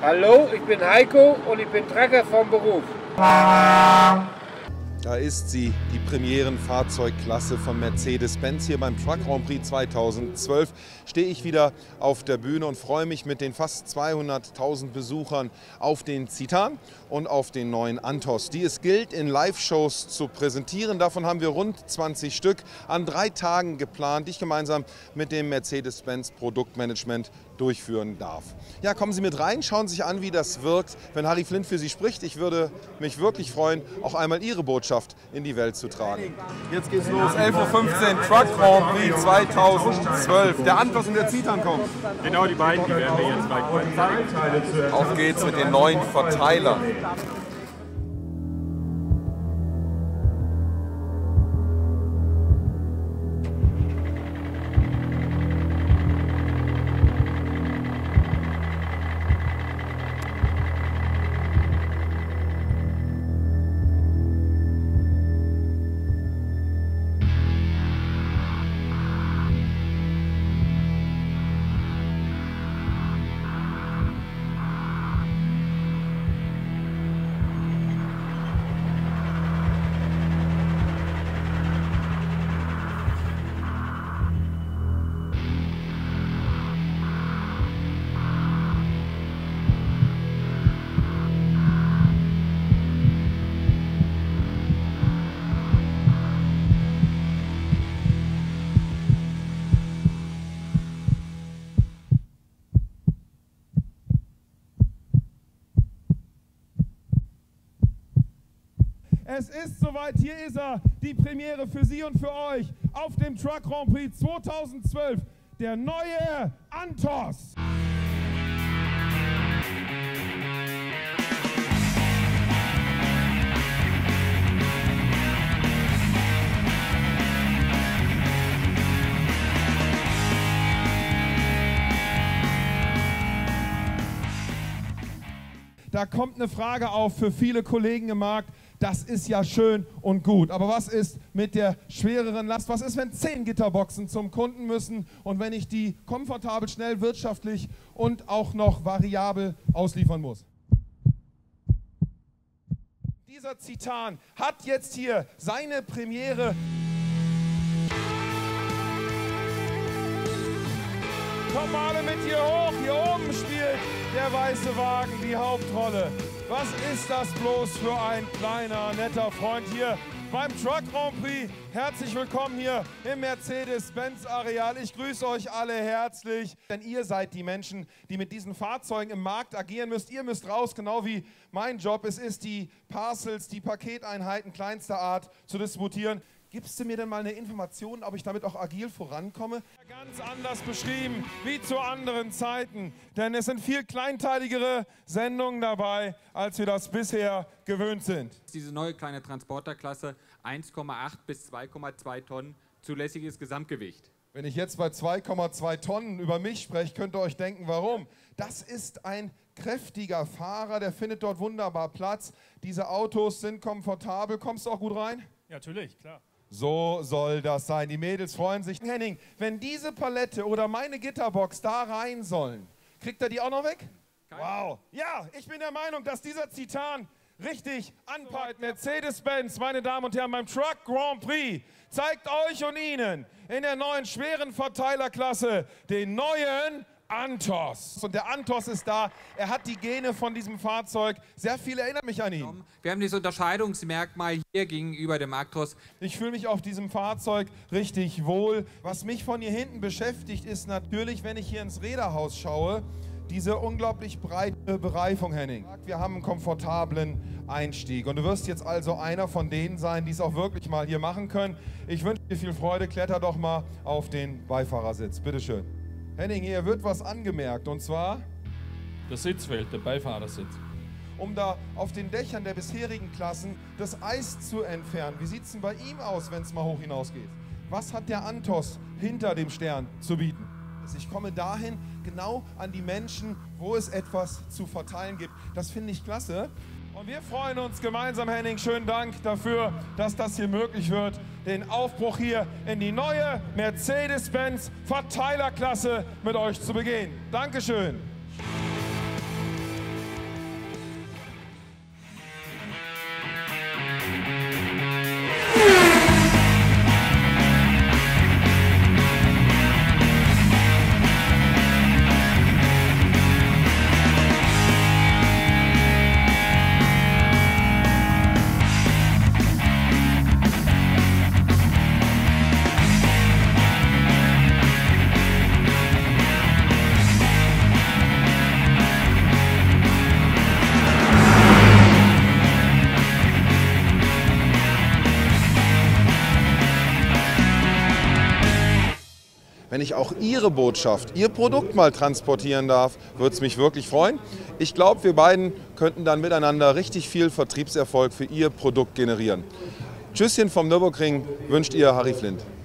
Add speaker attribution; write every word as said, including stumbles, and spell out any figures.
Speaker 1: Hallo, ich bin Heiko und ich bin Trecker vom Beruf.
Speaker 2: Da ist sie, die Premierenfahrzeugklasse von Mercedes-Benz. Hier beim Truck Grand Prix zweitausendzwölf stehe ich wieder auf der Bühne und freue mich mit den fast zweihunderttausend Besuchern auf den Citan und auf den neuen Antos, die es gilt in Live-Shows zu präsentieren. Davon haben wir rund zwanzig Stück an drei Tagen geplant, die ich gemeinsam mit dem Mercedes-Benz Produktmanagement durchführen darf. Ja, kommen Sie mit rein, schauen Sie sich an, wie das wirkt, wenn Harry Flindt für Sie spricht. Ich würde mich wirklich freuen, auch einmal Ihre Botschaft in die Welt zu tragen.
Speaker 3: Jetzt geht's los, elf Uhr fünfzehn, Truck Grand Prix zweitausendzwölf. Der Antos und der Citan kommen.
Speaker 4: Genau, die beiden, die werden wir jetzt gleich zeigen.
Speaker 3: Auf geht's mit den neuen Verteilern.
Speaker 5: Es ist soweit, hier ist er, die Premiere für Sie und für euch auf dem Truck Grand Prix zweitausendzwölf, der neue Antos. Da kommt eine Frage auf für viele Kollegen im Markt. Das ist ja schön und gut, aber was ist mit der schwereren Last? Was ist, wenn zehn Gitterboxen zum Kunden müssen und wenn ich die komfortabel, schnell, wirtschaftlich und auch noch variabel ausliefern muss? Dieser Citan hat jetzt hier seine Premiere. Komm alle mit hier hoch, hier oben spielt der weiße Wagen die Hauptrolle. Was ist das bloß für ein kleiner, netter Freund hier beim Truck Grand Prix? Herzlich willkommen hier im Mercedes-Benz-Areal. Ich grüße euch alle herzlich, denn ihr seid die Menschen, die mit diesen Fahrzeugen im Markt agieren müsst. Ihr müsst raus, genau wie mein Job es ist, die Parcels, die Paketeinheiten kleinster Art zu distributieren. Gibst du mir denn mal eine Information, ob ich damit auch agil vorankomme? Ganz anders beschrieben wie zu anderen Zeiten, denn es sind viel kleinteiligere Sendungen dabei, als wir das bisher gewöhnt sind.
Speaker 4: Diese neue kleine Transporterklasse, eins Komma acht bis zwei Komma zwei Tonnen zulässiges Gesamtgewicht.
Speaker 5: Wenn ich jetzt bei zwei Komma zwei Tonnen über mich spreche, könnt ihr euch denken, warum? Das ist ein kräftiger Fahrer, der findet dort wunderbar Platz. Diese Autos sind komfortabel. Kommst du auch gut rein?
Speaker 6: Ja, natürlich, klar.
Speaker 5: So soll das sein. Die Mädels freuen sich. Henning, wenn diese Palette oder meine Gitterbox da rein sollen, kriegt er die auch noch weg? Keine. Wow. Ja, ich bin der Meinung, dass dieser Citan richtig anpackt. Mercedes-Benz, meine Damen und Herren, beim Truck Grand Prix zeigt euch und Ihnen in der neuen schweren Verteilerklasse den neuen Antos. Und der Antos ist da, er hat die Gene von diesem Fahrzeug. Sehr viel erinnert mich an ihn.
Speaker 4: Wir haben dieses Unterscheidungsmerkmal hier gegenüber dem Actros.
Speaker 5: Ich fühle mich auf diesem Fahrzeug richtig wohl. Was mich von hier hinten beschäftigt, ist natürlich, wenn ich hier ins Räderhaus schaue, diese unglaublich breite Bereifung, Henning. Wir haben einen komfortablen Einstieg und du wirst jetzt also einer von denen sein, die es auch wirklich mal hier machen können. Ich wünsche dir viel Freude, kletter doch mal auf den Beifahrersitz. Bitteschön. Henning, hier wird was angemerkt, und zwar?
Speaker 6: Das Sitzfeld, der Beifahrersitz.
Speaker 5: Um da auf den Dächern der bisherigen Klassen das Eis zu entfernen. Wie sieht es denn bei ihm aus, wenn es mal hoch hinausgeht? Was hat der Antos hinter dem Stern zu bieten? Ich komme dahin, genau an die Menschen, wo es etwas zu verteilen gibt. Das finde ich klasse. Und wir freuen uns gemeinsam, Henning, schönen Dank dafür, dass das hier möglich wird, den Aufbruch hier in die neue Mercedes-Benz Verteilerklasse mit euch zu begehen. Dankeschön.
Speaker 2: wenn ich auch Ihre Botschaft, Ihr Produkt mal transportieren darf, würde es mich wirklich freuen. Ich glaube, wir beiden könnten dann miteinander richtig viel Vertriebserfolg für Ihr Produkt generieren. Tschüsschen vom Nürburgring wünscht Ihr Harry Flint.